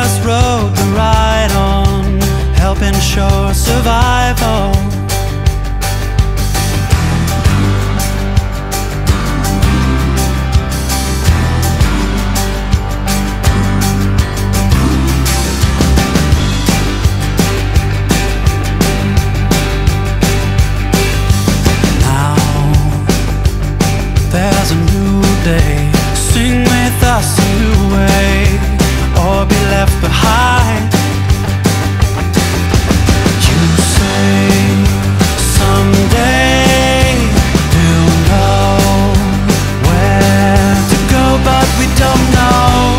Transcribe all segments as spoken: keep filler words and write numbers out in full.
dangerous road to ride on, helping show survival. There's a new day, sing with us a new way, or be left behind. You say someday you'll know where to go, but we don't know.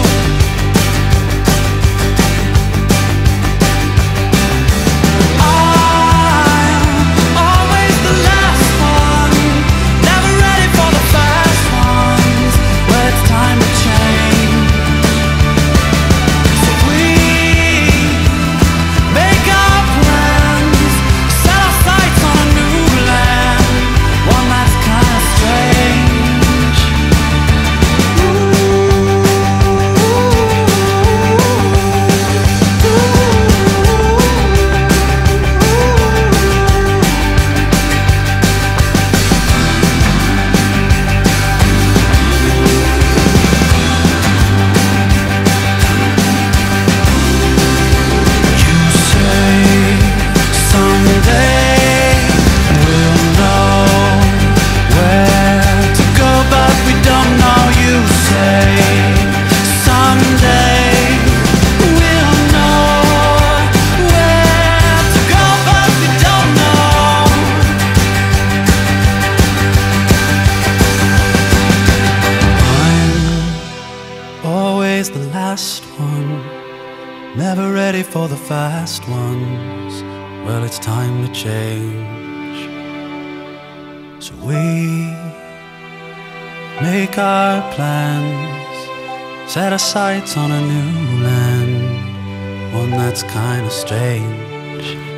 The last one, never ready for the fast ones. Well, it's time to change. So we make our plans, set our sights on a new land, one that's kinda strange.